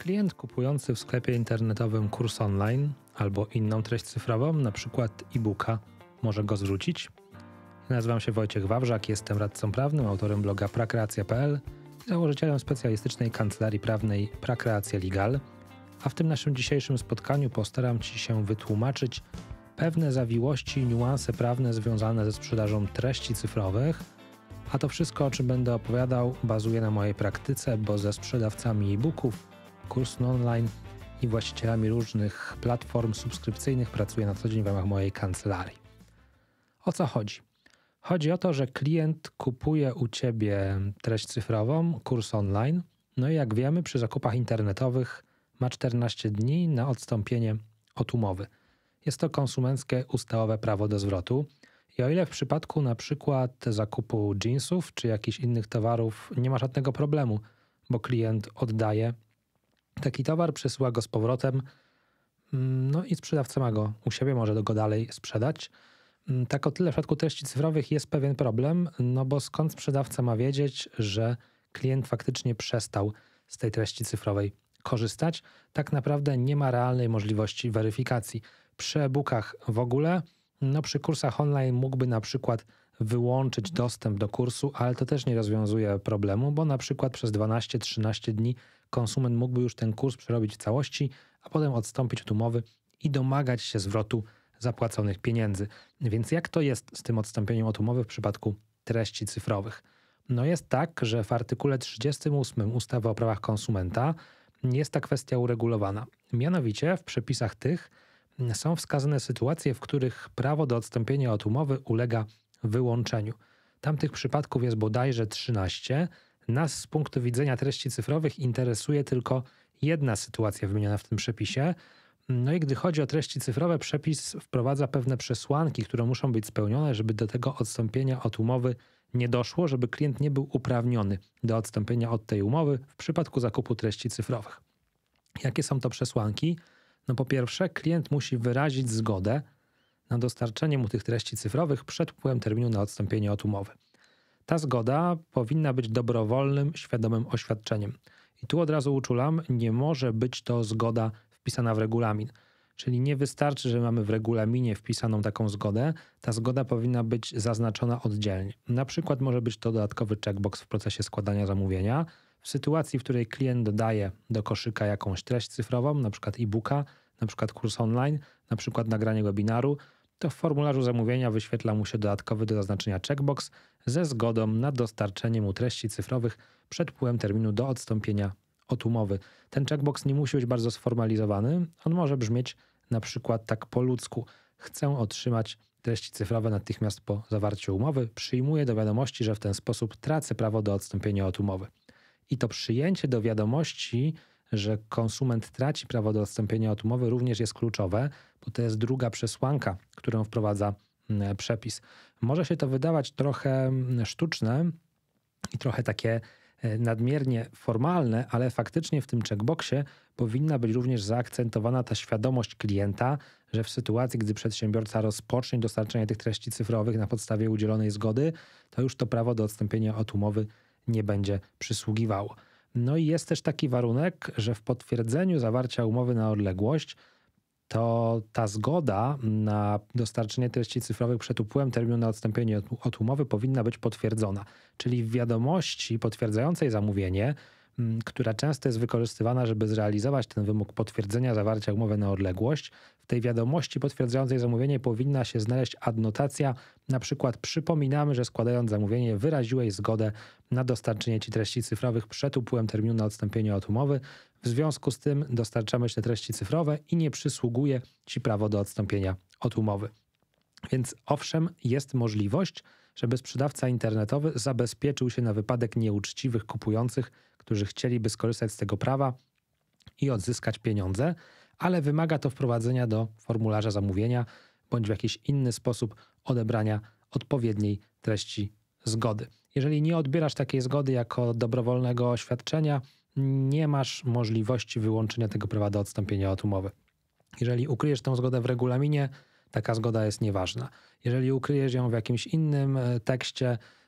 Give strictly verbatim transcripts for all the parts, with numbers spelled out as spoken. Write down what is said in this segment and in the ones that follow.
klient kupujący w sklepie internetowym kurs online albo inną treść cyfrową, na przykład e-booka, może go zwrócić? Nazywam się Wojciech Wawrzak, jestem radcą prawnym, autorem bloga prakreacja kropka p l i założycielem specjalistycznej kancelarii prawnej Prakreacja Legal, a w tym naszym dzisiejszym spotkaniu postaram Ci się wytłumaczyć pewne zawiłości i niuanse prawne związane ze sprzedażą treści cyfrowych, a to wszystko, o czym będę opowiadał, bazuje na mojej praktyce, bo ze sprzedawcami e-booków, kursów online i właścicielami różnych platform subskrypcyjnych pracuję na co dzień w ramach mojej kancelarii. O co chodzi? Chodzi o to, że klient kupuje u Ciebie treść cyfrową, kurs online, no i jak wiemy, przy zakupach internetowych ma czternaście dni na odstąpienie od umowy. Jest to konsumenckie ustawowe prawo do zwrotu. I o ile w przypadku na przykład zakupu jeansów czy jakichś innych towarów nie ma żadnego problemu, bo klient oddaje taki towar, przesyła go z powrotem, no i sprzedawca ma go u siebie, może go dalej sprzedać. Tak o tyle w przypadku treści cyfrowych jest pewien problem, no bo skąd sprzedawca ma wiedzieć, że klient faktycznie przestał z tej treści cyfrowej korzystać? Tak naprawdę nie ma realnej możliwości weryfikacji. Przy e-bookach w ogóle, no przy kursach online mógłby na przykład wyłączyć dostęp do kursu, ale to też nie rozwiązuje problemu, bo na przykład przez dwanaście trzynaście dni konsument mógłby już ten kurs przerobić w całości, a potem odstąpić od umowy i domagać się zwrotu zapłaconych pieniędzy. Więc jak to jest z tym odstąpieniem od umowy w przypadku treści cyfrowych? No jest tak, że w artykule trzydziestym ósmym ustawy o prawach konsumenta jest ta kwestia uregulowana. Mianowicie w przepisach tych są wskazane sytuacje, w których prawo do odstąpienia od umowy ulega wyłączeniu. Tamtych przypadków jest bodajże trzynaście. Nas z punktu widzenia treści cyfrowych interesuje tylko jedna sytuacja wymieniona w tym przepisie. No i gdy chodzi o treści cyfrowe, przepis wprowadza pewne przesłanki, które muszą być spełnione, żeby do tego odstąpienia od umowy nie doszło, żeby klient nie był uprawniony do odstąpienia od tej umowy w przypadku zakupu treści cyfrowych. Jakie są to przesłanki? No po pierwsze, klient musi wyrazić zgodę na dostarczenie mu tych treści cyfrowych przed upływem terminu na odstąpienie od umowy. Ta zgoda powinna być dobrowolnym, świadomym oświadczeniem. I tu od razu uczulam, nie może być to zgoda wpisana w regulamin. Czyli nie wystarczy, że mamy w regulaminie wpisaną taką zgodę, ta zgoda powinna być zaznaczona oddzielnie. Na przykład może być to dodatkowy checkbox w procesie składania zamówienia. W sytuacji, w której klient dodaje do koszyka jakąś treść cyfrową, na przykład e-booka, na przykład kurs online, na przykład nagranie webinaru, to w formularzu zamówienia wyświetla mu się dodatkowy do zaznaczenia checkbox ze zgodą na dostarczenie mu treści cyfrowych przed upływem terminu do odstąpienia od umowy. Ten checkbox nie musi być bardzo sformalizowany, on może brzmieć na przykład tak po ludzku. Chcę otrzymać treści cyfrowe natychmiast po zawarciu umowy, przyjmuję do wiadomości, że w ten sposób tracę prawo do odstąpienia od umowy. I to przyjęcie do wiadomości, że konsument traci prawo do odstąpienia od umowy, również jest kluczowe, bo to jest druga przesłanka, którą wprowadza przepis. Może się to wydawać trochę sztuczne i trochę takie nadmiernie formalne, ale faktycznie w tym checkboxie powinna być również zaakcentowana ta świadomość klienta, że w sytuacji, gdy przedsiębiorca rozpocznie dostarczanie tych treści cyfrowych na podstawie udzielonej zgody, to już to prawo do odstąpienia od umowy nie będzie przysługiwało. No i jest też taki warunek, że w potwierdzeniu zawarcia umowy na odległość to ta zgoda na dostarczenie treści cyfrowych przed upływem terminu na odstąpienie od, od umowy powinna być potwierdzona. Czyli w wiadomości potwierdzającej zamówienie, m, która często jest wykorzystywana, żeby zrealizować ten wymóg potwierdzenia zawarcia umowy na odległość, w tej wiadomości potwierdzającej zamówienie powinna się znaleźć adnotacja, na przykład przypominamy, że składając zamówienie wyraziłeś zgodę na dostarczenie Ci treści cyfrowych przed upływem terminu na odstąpienie od umowy. W związku z tym dostarczamy Ci te treści cyfrowe i nie przysługuje Ci prawo do odstąpienia od umowy. Więc owszem, jest możliwość, żeby sprzedawca internetowy zabezpieczył się na wypadek nieuczciwych kupujących, którzy chcieliby skorzystać z tego prawa i odzyskać pieniądze, ale wymaga to wprowadzenia do formularza zamówienia bądź w jakiś inny sposób odebrania odpowiedniej treści zgody. Jeżeli nie odbierasz takiej zgody jako dobrowolnego oświadczenia, nie masz możliwości wyłączenia tego prawa do odstąpienia od umowy. Jeżeli ukryjesz tę zgodę w regulaminie, taka zgoda jest nieważna. Jeżeli ukryjesz ją w jakimś innym tekście,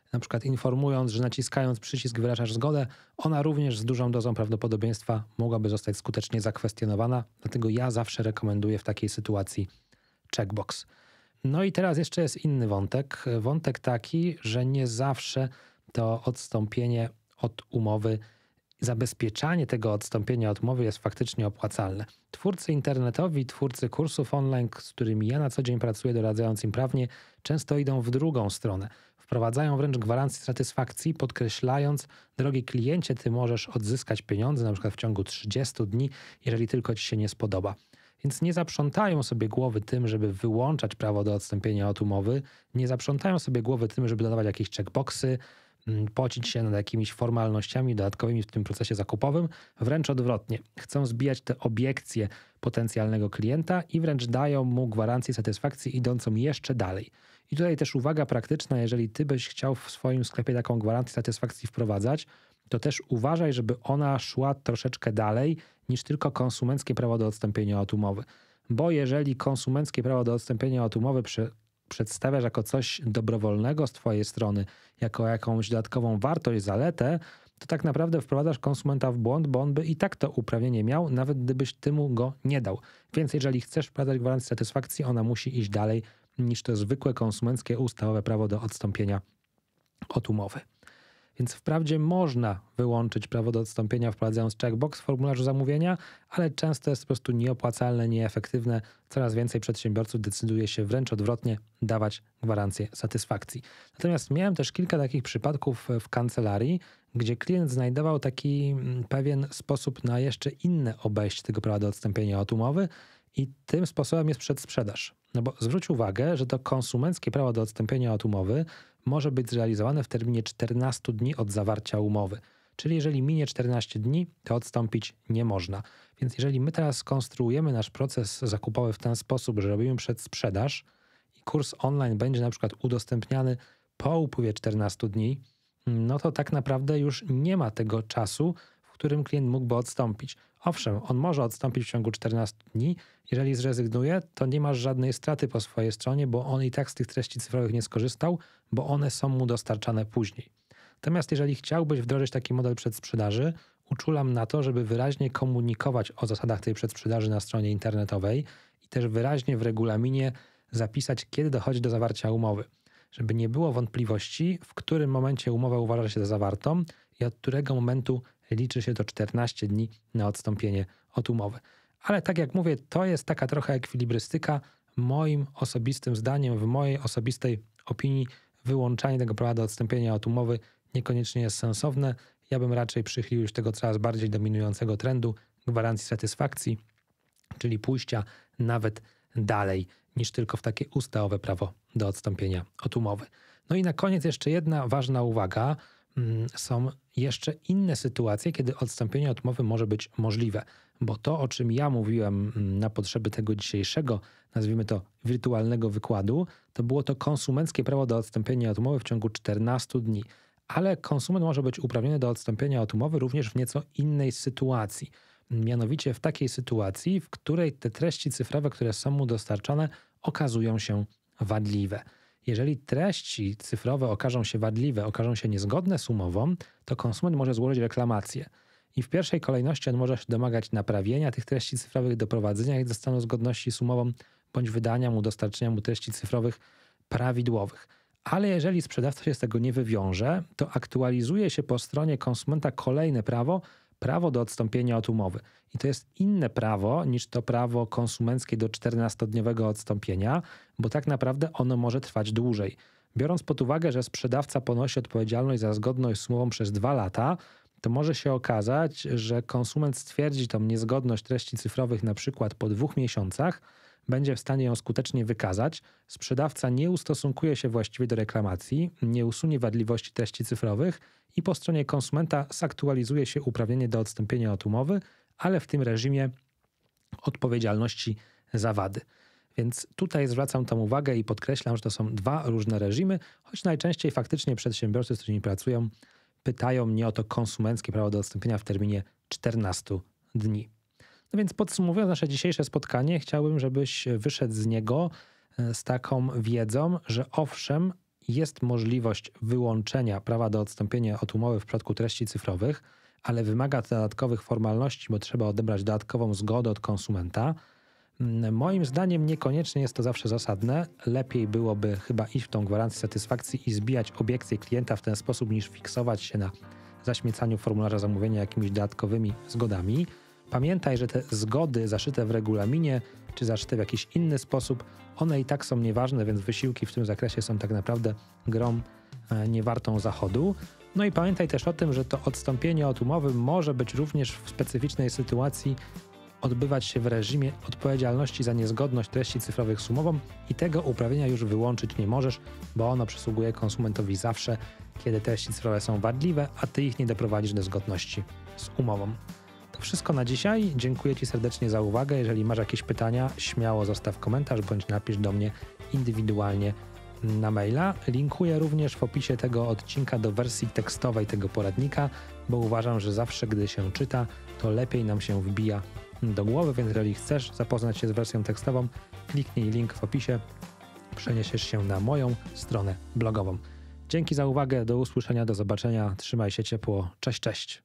na przykład informując, że naciskając przycisk wyrażasz zgodę, ona również z dużą dozą prawdopodobieństwa mogłaby zostać skutecznie zakwestionowana. Dlatego ja zawsze rekomenduję w takiej sytuacji checkbox. No i teraz jeszcze jest inny wątek. Wątek taki, że nie zawsze to odstąpienie od umowy, zabezpieczanie tego odstąpienia od umowy jest faktycznie opłacalne. Twórcy internetowi, twórcy kursów online, z którymi ja na co dzień pracuję, doradzając im prawnie, często idą w drugą stronę. Wprowadzają wręcz gwarancję satysfakcji, podkreślając, drogi kliencie, ty możesz odzyskać pieniądze na przykład w ciągu trzydziestu dni, jeżeli tylko ci się nie spodoba. Więc nie zaprzątają sobie głowy tym, żeby wyłączać prawo do odstąpienia od umowy, nie zaprzątają sobie głowy tym, żeby dodawać jakieś checkboxy, pocić się nad jakimiś formalnościami dodatkowymi w tym procesie zakupowym. Wręcz odwrotnie. Chcą zbijać te obiekcje potencjalnego klienta i wręcz dają mu gwarancję satysfakcji idącą jeszcze dalej. I tutaj też uwaga praktyczna, jeżeli ty byś chciał w swoim sklepie taką gwarancję satysfakcji wprowadzać, to też uważaj, żeby ona szła troszeczkę dalej niż tylko konsumenckie prawo do odstąpienia od umowy. Bo jeżeli konsumenckie prawo do odstąpienia od umowy przy przedstawiasz jako coś dobrowolnego z twojej strony, jako jakąś dodatkową wartość, zaletę, to tak naprawdę wprowadzasz konsumenta w błąd, bo on by i tak to uprawnienie miał, nawet gdybyś ty mu go nie dał. Więc jeżeli chcesz wprowadzać gwarancję satysfakcji, ona musi iść dalej niż to zwykłe konsumenckie ustawowe prawo do odstąpienia od umowy. Więc wprawdzie można wyłączyć prawo do odstąpienia, wprowadzając checkbox w formularzu zamówienia, ale często jest po prostu nieopłacalne, nieefektywne. Coraz więcej przedsiębiorców decyduje się wręcz odwrotnie dawać gwarancję satysfakcji. Natomiast miałem też kilka takich przypadków w kancelarii, gdzie klient znajdował taki pewien sposób na jeszcze inne obejście tego prawa do odstąpienia od umowy i tym sposobem jest przedsprzedaż. No bo zwróć uwagę, że to konsumenckie prawo do odstąpienia od umowy może być zrealizowane w terminie czternastu dni od zawarcia umowy. Czyli jeżeli minie czternaście dni, to odstąpić nie można. Więc jeżeli my teraz skonstruujemy nasz proces zakupowy w ten sposób, że robimy przedsprzedaż i kurs online będzie na przykład udostępniany po upływie czternastu dni, no to tak naprawdę już nie ma tego czasu, w którym klient mógłby odstąpić. Owszem, on może odstąpić w ciągu czternastu dni. Jeżeli zrezygnuje, to nie masz żadnej straty po swojej stronie, bo on i tak z tych treści cyfrowych nie skorzystał, bo one są mu dostarczane później. Natomiast jeżeli chciałbyś wdrożyć taki model przedsprzedaży, uczulam na to, żeby wyraźnie komunikować o zasadach tej przedsprzedaży na stronie internetowej i też wyraźnie w regulaminie zapisać, kiedy dochodzi do zawarcia umowy. Żeby nie było wątpliwości, w którym momencie umowę uważa się za zawartą i od którego momentu liczy się to czternaście dni na odstąpienie od umowy. Ale tak jak mówię, to jest taka trochę ekwilibrystyka. Moim osobistym zdaniem, w mojej osobistej opinii, wyłączanie tego prawa do odstąpienia od umowy niekoniecznie jest sensowne. Ja bym raczej przychylił się tego coraz bardziej dominującego trendu gwarancji satysfakcji, czyli pójścia nawet dalej niż tylko w takie ustawowe prawo do odstąpienia od umowy. No i na koniec jeszcze jedna ważna uwaga. Są jeszcze inne sytuacje, kiedy odstąpienie od umowy może być możliwe, bo to, o czym ja mówiłem na potrzeby tego dzisiejszego, nazwijmy to wirtualnego wykładu, to było to konsumenckie prawo do odstąpienia od umowy w ciągu czternastu dni. Ale konsument może być uprawniony do odstąpienia od umowy również w nieco innej sytuacji. Mianowicie w takiej sytuacji, w której te treści cyfrowe, które są mu dostarczane, okazują się wadliwe. Jeżeli treści cyfrowe okażą się wadliwe, okażą się niezgodne z umową, to konsument może złożyć reklamację. I w pierwszej kolejności on może się domagać naprawienia tych treści cyfrowych, doprowadzenia ich do stanu zgodności z umową, bądź wydania mu, dostarczenia mu treści cyfrowych prawidłowych. Ale jeżeli sprzedawca się z tego nie wywiąże, to aktualizuje się po stronie konsumenta kolejne prawo, prawo do odstąpienia od umowy. I to jest inne prawo niż to prawo konsumenckie do czternastodniowego odstąpienia, bo tak naprawdę ono może trwać dłużej. Biorąc pod uwagę, że sprzedawca ponosi odpowiedzialność za zgodność z umową przez dwa lata, to może się okazać, że konsument stwierdzi tą niezgodność treści cyfrowych na przykład po dwóch miesiącach, będzie w stanie ją skutecznie wykazać, sprzedawca nie ustosunkuje się właściwie do reklamacji, nie usunie wadliwości treści cyfrowych i po stronie konsumenta zaktualizuje się uprawnienie do odstąpienia od umowy, ale w tym reżimie odpowiedzialności za wady. Więc tutaj zwracam tą uwagę i podkreślam, że to są dwa różne reżimy, choć najczęściej faktycznie przedsiębiorcy, z którymi pracują, pytają mnie o to konsumenckie prawo do odstąpienia w terminie czternastu dni. No więc podsumowując nasze dzisiejsze spotkanie, chciałbym, żebyś wyszedł z niego z taką wiedzą, że owszem, jest możliwość wyłączenia prawa do odstąpienia od umowy w przypadku treści cyfrowych, ale wymaga to dodatkowych formalności, bo trzeba odebrać dodatkową zgodę od konsumenta. Moim zdaniem niekoniecznie jest to zawsze zasadne. Lepiej byłoby chyba iść w tą gwarancję satysfakcji i zbijać obiekcje klienta w ten sposób, niż fiksować się na zaśmiecaniu formularza zamówienia jakimiś dodatkowymi zgodami. Pamiętaj, że te zgody zaszyte w regulaminie czy zaszyte w jakiś inny sposób, one i tak są nieważne, więc wysiłki w tym zakresie są tak naprawdę grą niewartą zachodu. No i pamiętaj też o tym, że to odstąpienie od umowy może być również w specyficznej sytuacji odbywać się w reżimie odpowiedzialności za niezgodność treści cyfrowych z umową i tego uprawnienia już wyłączyć nie możesz, bo ono przysługuje konsumentowi zawsze, kiedy treści cyfrowe są wadliwe, a ty ich nie doprowadzisz do zgodności z umową. To wszystko na dzisiaj. Dziękuję Ci serdecznie za uwagę. Jeżeli masz jakieś pytania, śmiało zostaw komentarz bądź napisz do mnie indywidualnie na maila. Linkuję również w opisie tego odcinka do wersji tekstowej tego poradnika, bo uważam, że zawsze gdy się czyta, to lepiej nam się wbija do głowy, więc jeżeli chcesz zapoznać się z wersją tekstową, kliknij link w opisie, przeniesiesz się na moją stronę blogową. Dzięki za uwagę, do usłyszenia, do zobaczenia, trzymaj się ciepło, cześć, cześć.